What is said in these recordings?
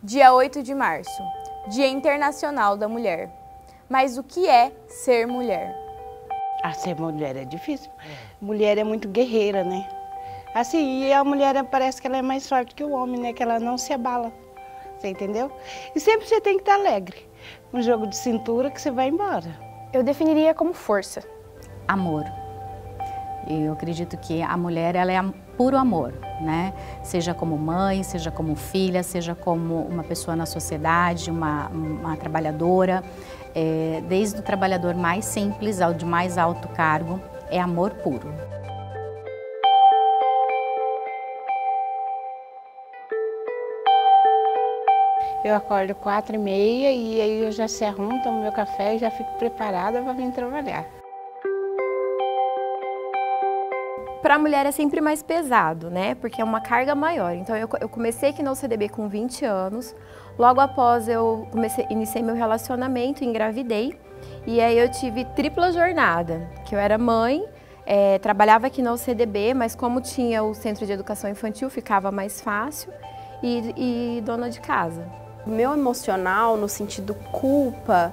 Dia 8 de março, Dia Internacional da Mulher. Mas o que é ser mulher? Ser mulher é difícil. Mulher é muito guerreira, né? Assim, e a mulher parece que ela é mais forte que o homem, né? Que ela não se abala, você entendeu? E sempre você tem que estar alegre. Um jogo de cintura que você vai embora. Eu definiria como força. Amor. Eu acredito que a mulher, ela é puro amor, né? Seja como mãe, seja como filha, seja como uma pessoa na sociedade, uma trabalhadora. Desde o trabalhador mais simples ao de mais alto cargo, é amor puro. Eu acordo 4h30 e aí eu já se arrumo, tomo meu café e já fico preparada para vir trabalhar. Para a mulher é sempre mais pesado, né? Porque é uma carga maior. Então eu comecei aqui no CDB com 20 anos. Logo após eu iniciei meu relacionamento, engravidei. E aí eu tive tripla jornada, que eu era mãe, trabalhava aqui no CDB, mas como tinha o Centro de Educação Infantil, ficava mais fácil, e dona de casa. O meu emocional, no sentido culpa,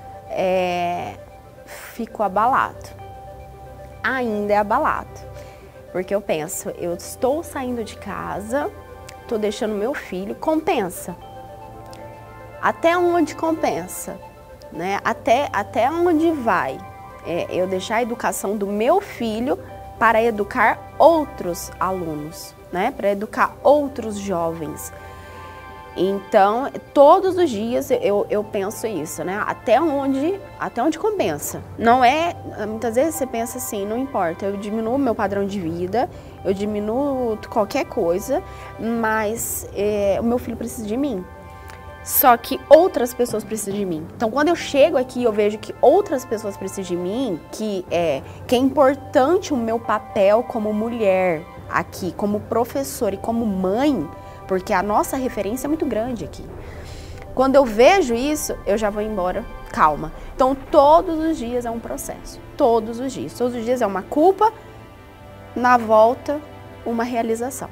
fico abalado. Ainda é abalado. Porque eu penso, eu estou saindo de casa, estou deixando meu filho, compensa. Até onde compensa? Né? Até onde vai eu deixar a educação do meu filho para educar outros alunos, né? Para educar outros jovens. Então, todos os dias eu penso isso, né? Até onde compensa. Não muitas vezes você pensa assim, não importa, eu diminuo meu padrão de vida, eu diminuo qualquer coisa, mas o meu filho precisa de mim. Só que outras pessoas precisam de mim. Então, quando eu chego aqui, eu vejo que outras pessoas precisam de mim, que é importante o meu papel como mulher aqui, como professora e como mãe, porque a nossa referência é muito grande aqui. Quando eu vejo isso, eu já vou embora, calma. Então, todos os dias é um processo, todos os dias. Todos os dias é uma culpa, na volta, uma realização.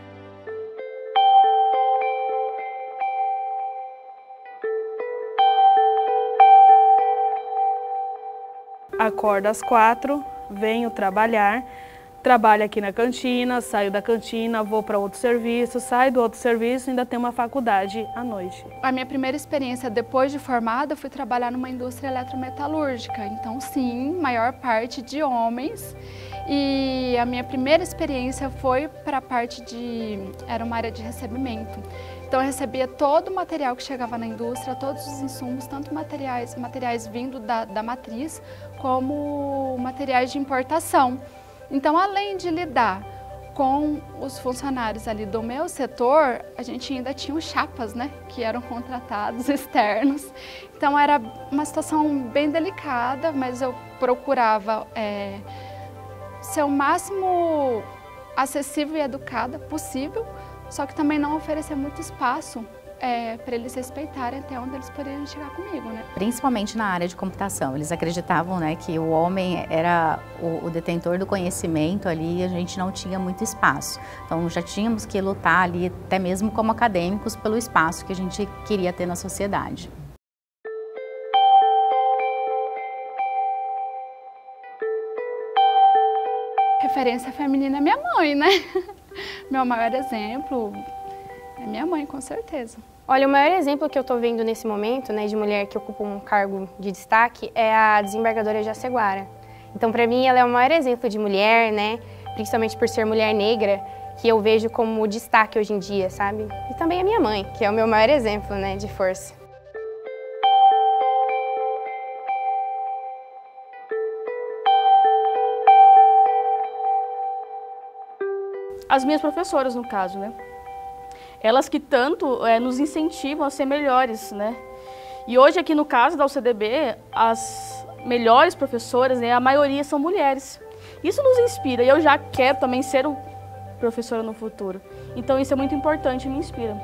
Acordo às 4h, venho trabalhar, trabalho aqui na cantina, saio da cantina, vou para outro serviço, saio do outro serviço e ainda tenho uma faculdade à noite. A minha primeira experiência depois de formada, eu fui trabalhar numa indústria eletrometalúrgica. Então sim, maior parte de homens. E a minha primeira experiência foi para a parte era uma área de recebimento. Então eu recebia todo o material que chegava na indústria, todos os insumos, tanto materiais vindo da matriz, como materiais de importação. Então, além de lidar com os funcionários ali do meu setor, a gente ainda tinha os chapas, né, que eram contratados externos. Então, era uma situação bem delicada, mas eu procurava ser o máximo acessível e educada possível, só que também não oferecer muito espaço para eles respeitarem até onde eles poderiam chegar comigo, né? Principalmente na área de computação. Eles acreditavam, né, que o homem era o detentor do conhecimento ali e a gente não tinha muito espaço. Então já tínhamos que lutar ali, até mesmo como acadêmicos, pelo espaço que a gente queria ter na sociedade. Referência feminina é minha mãe, né? Meu maior exemplo é minha mãe, com certeza. Olha, o maior exemplo que eu estou vendo nesse momento, né, de mulher que ocupa um cargo de destaque é a desembargadora Jaceguara. Então, para mim, ela é o maior exemplo de mulher, né, principalmente por ser mulher negra, que eu vejo como destaque hoje em dia, sabe? E também a minha mãe, que é o meu maior exemplo, né, de força. As minhas professoras, no caso, né? Elas que tanto nos incentivam a ser melhores, né? E hoje aqui no caso da UCDB, as melhores professoras, né, a maioria são mulheres. Isso nos inspira e eu já quero também ser professora no futuro. Então isso é muito importante e me inspira.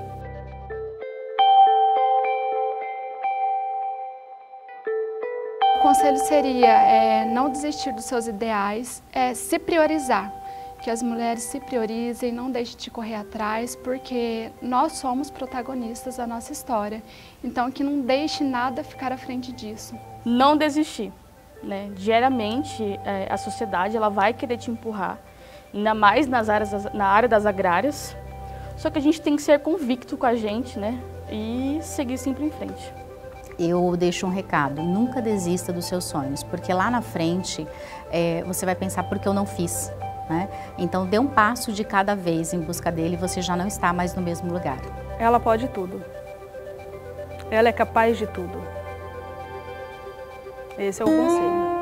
O conselho seria não desistir dos seus ideais, se priorizar. que as mulheres se priorizem, não deixem de correr atrás, porque nós somos protagonistas da nossa história. Então, que não deixe nada ficar à frente disso. Não desistir, né? Diariamente, a sociedade ela vai querer te empurrar, ainda mais na área das agrárias. Só que a gente tem que ser convicto com a gente, né? E seguir sempre em frente. Eu deixo um recado, nunca desista dos seus sonhos, porque lá na frente você vai pensar, por que eu não fiz? Né? Então dê um passo de cada vez em busca dele e você já não está mais no mesmo lugar. Ela pode tudo. Ela é capaz de tudo. Esse é o conselho.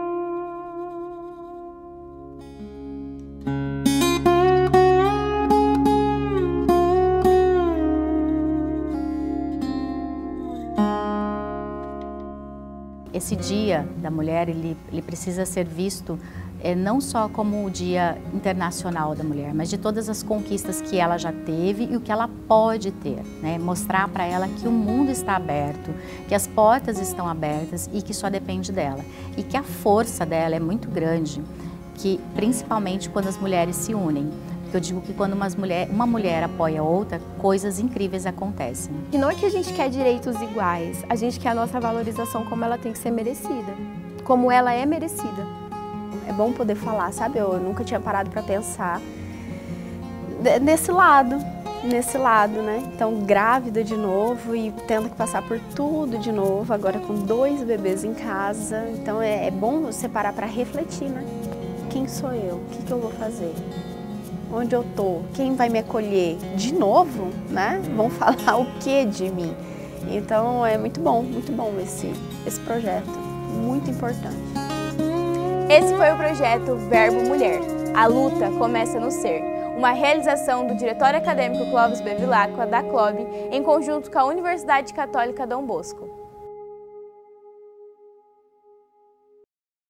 Esse Dia da Mulher, ele precisa ser visto não só como o Dia Internacional da Mulher, mas de todas as conquistas que ela já teve e o que ela pode ter, né? Mostrar para ela que o mundo está aberto, que as portas estão abertas e que só depende dela. E que a força dela é muito grande, que principalmente quando as mulheres se unem. Eu digo que quando uma mulher apoia outra, coisas incríveis acontecem. E não é que a gente quer direitos iguais, a gente quer a nossa valorização como ela tem que ser merecida, como ela é merecida. É bom poder falar, sabe? Eu nunca tinha parado para pensar nesse lado, né? Então, grávida de novo e tendo que passar por tudo de novo, agora com 2 bebês em casa. Então, é bom você parar para refletir, né? Quem sou eu? O que eu vou fazer? Onde eu tô? Quem vai me acolher? De novo, né? Vão falar o que de mim? Então é muito bom esse projeto, muito importante. Esse foi o projeto Verbo Mulher. A luta começa no ser. Uma realização do Diretório Acadêmico Clóvis Bevilacqua, da CLOB, em conjunto com a Universidade Católica Dom Bosco.